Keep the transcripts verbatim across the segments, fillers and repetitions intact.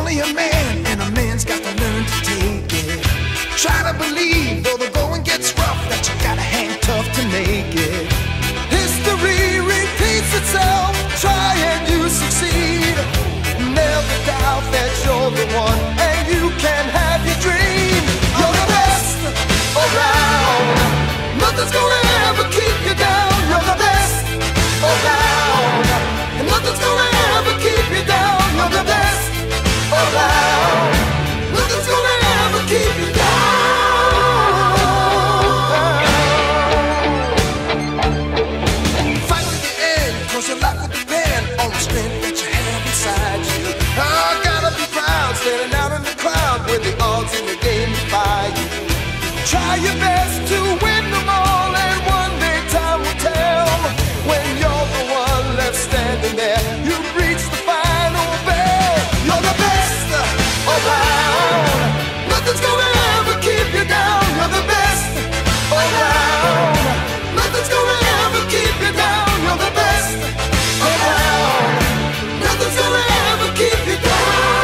only a man, and a man's got to learn to take it. Try to believe, though the going gets rough, that you gotta hang tough to make it. History repeats itself, try and you succeed. Never doubt that you're the one, and you can have your dream. You're the best around, nothing's gonna ever keep you down. You're the best around, and nothing's gonna ever keep you down. You're the best around, nothing's gonna ever keep you down. Fight to the end, cause your life will depend on the strength that you have inside you. I gotta be proud, standing out in the crowd with the odds in the game defy you. Try your best to win them all, and one day time will tell. When you're the one left standing there, you've reached the final bell. You're the best around, nothing's gonna ever keep you down. You're the best around, nothing's gonna ever keep you down. You're the best around, nothing's gonna ever keep you down.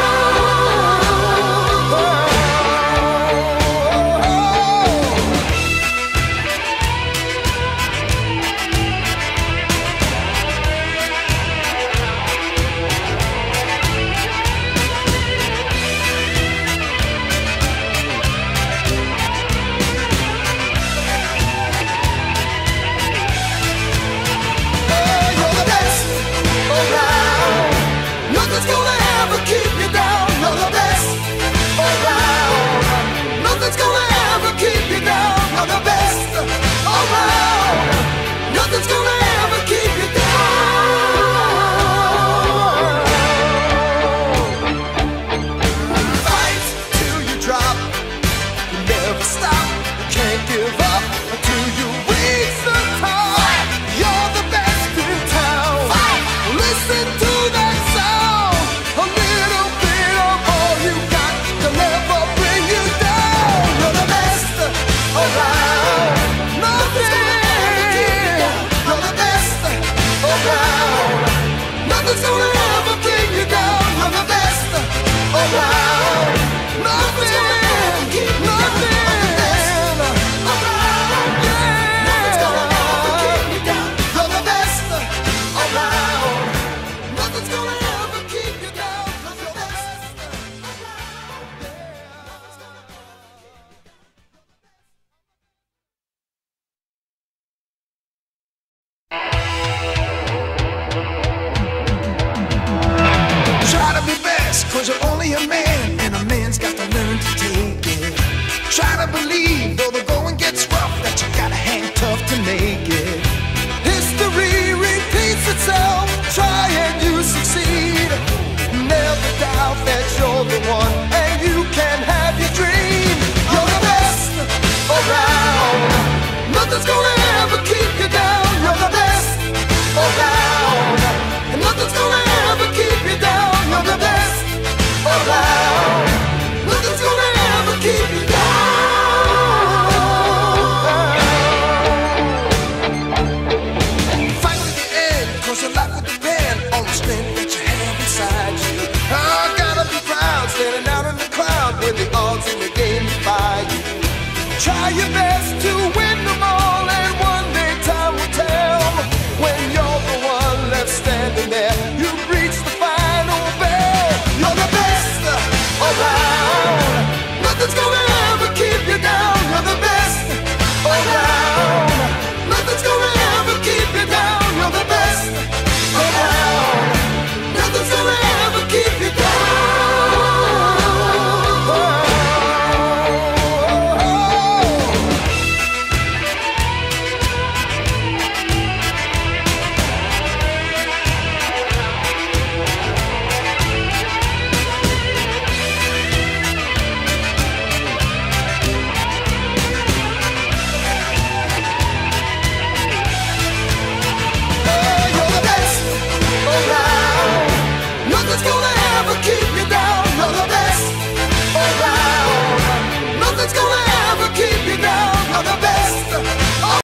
Nothing's gonna ever keep you down. You're the best around, nothing's gonna ever keep you down. You're the best around, nothing's gonna ever keep you down. Fight till you drop, you never stop, you can't give up until you reach the top. You're the best in town. Listen to that sound. A little bit of all you got to never bring you down. You're the best around, nothing. You're the best around, nothing's gonna ever bring you down. You're the best around, nothing, nothing. Nothing's gonna ever keep you down. You're the best around, nothing's gonna ever keep you down. You're the best Try to be best, cause you're only a man, and a man's got to learn to take it. Try to believe, though the going gets rough, that you gotta hang tough to make it.